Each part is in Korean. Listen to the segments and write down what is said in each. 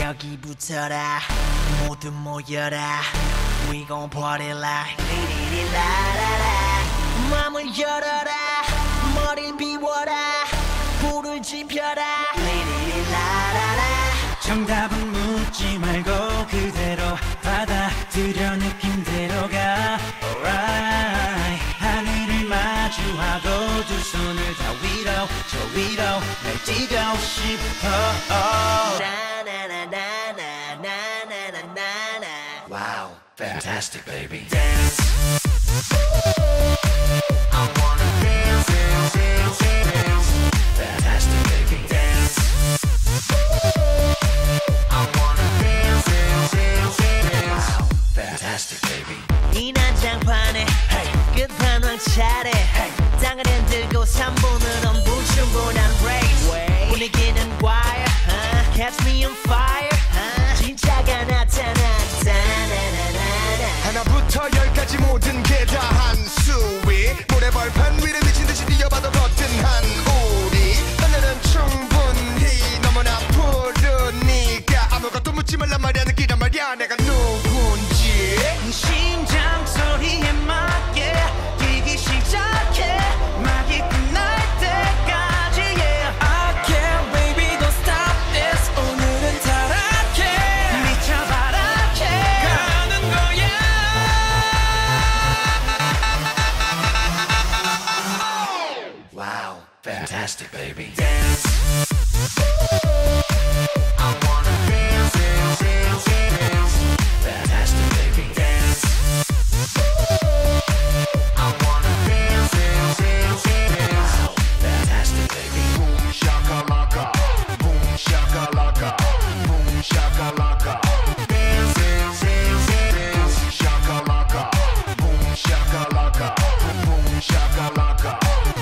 여기 붙어라 모두 모여라 We gon' party like 리리리라라라 맘을 열어라 머리를 비워라 불을 지펴라 리리리라라라 정답은 묻지 말고 그대로 받아들여 느낌대로 가 Alright 하늘을 마주하고 두 손을 다 위로 저 위로 날 뛰고 싶어 Wow, fantastic, baby. Dance. I wanna dance, dance, dance, dance. Fantastic, baby. Dance. I wanna dance, dance, dance, dance. Wow, fantastic, baby. 이 난장판에 끝판왕 차례 땅을 흔들고 3분은 불충분한 race 분위기는 wire Catch me on fire 진짜가 나타났다 하나부터 열까지 모든 게 다 한 수위 모래벌판 위를 미친듯이 뛰어봐도 거뜬한 우리 하늘은 충분히 너무나 푸르니까 아무것도 묻지 말란 말이야 느끼란 말이야 내가 누군지 심장 소리에 맞게 뛰기 시작해 막이 끝날 때까지 yeah. I can't baby don't stop this 오늘은 타락해 미쳐바라게 가는 거야 Wow, fantastic, baby. Dance. I wanna dance, dance, dance, dance. Fantastic, baby. Dance. I wanna dance, dance, dance, dance. Wow, fantastic, baby. Boom shakalaka boom shakalaka boom shakalaka Dance, dance, dance, dance. shakalaka boom shakalaka boom shakalaka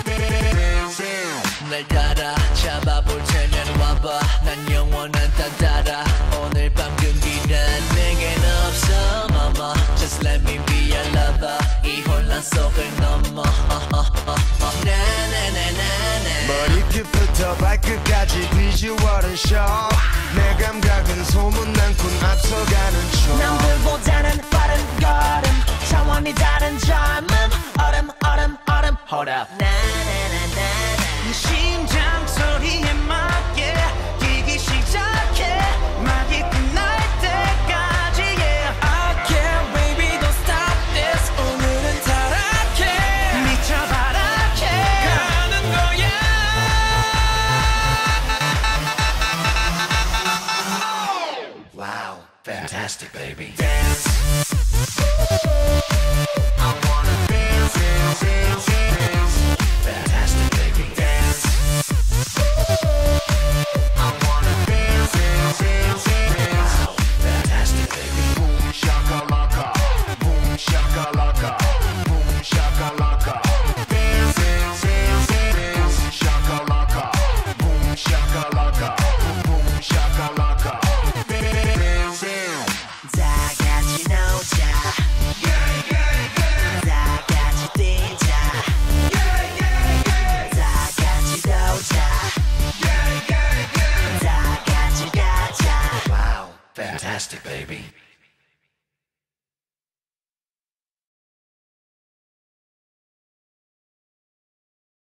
날 따라 잡아볼 테면 와봐 난 영원한 따따라 오늘 밤 금기란 내겐 없어 mama Just let me be your lover 이 혼란 속을 넘어 나나나나나 머리끝부터 발끝까지 비주얼은 show 내 감각은 소문난군 앞서가는 춤 남들보다는 빠른 걸음 차원이 다른 젊음 얼음 Hold up 나나나나나 심장 소리에 맞게 뛰기 시작해 막이 끝날 때까지 yeah. I can't baby don't stop this 오늘은 타락해 미쳐바라게 가는 거야 Wow, fantastic, baby. Dance. I wanna dance, dance, dance, dance. Fantastic, baby. Dance. I wanna dance, dance, dance, dance. Wow, fantastic, baby. boom shakalaka boom shakalaka boom shakalaka Dance, dance, dance, dance. shakalaka boom shakalaka boom shakalaka Dance, dance. 다 같이 놀자. 다 같이 뛰자. 다 같이 놀자. 다 같이 가자. Wow, fantastic, baby.